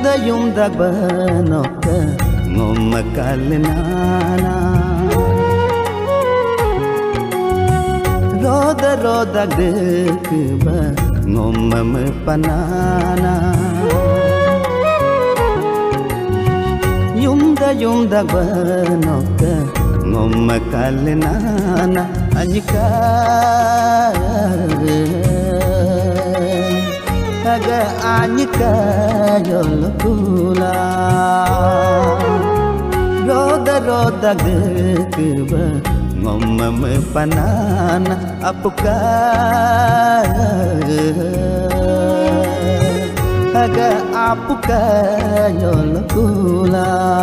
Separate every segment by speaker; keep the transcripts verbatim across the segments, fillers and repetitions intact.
Speaker 1: Yumda yumda banoka ngom kalnana Roda roda dekba ngom panana Yumda yumda banoka ngom kalnana Anyika Aga anyika yolkula Roda roda gekba ngom panana apuka Aga apuka yolkula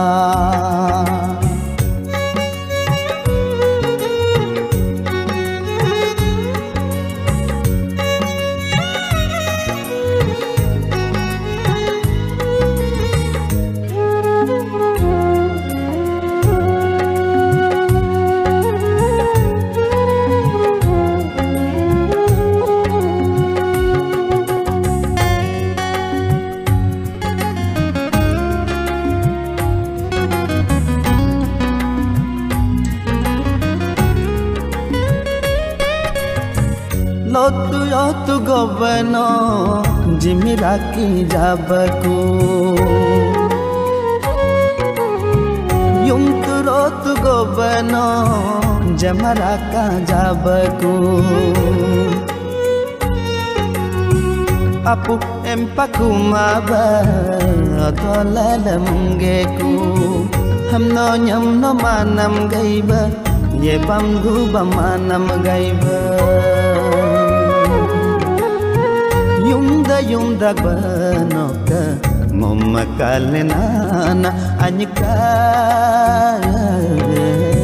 Speaker 1: Lotu yotu governor Jimiraki jabaku Yumtu rotu governor Jamaraka jabaku Apu empaku maba Atolala munggeku Hamno nyamno manam gaiba Ye bamgu bamanam gaiba Yumda yumda banoka ngom kalnana anyika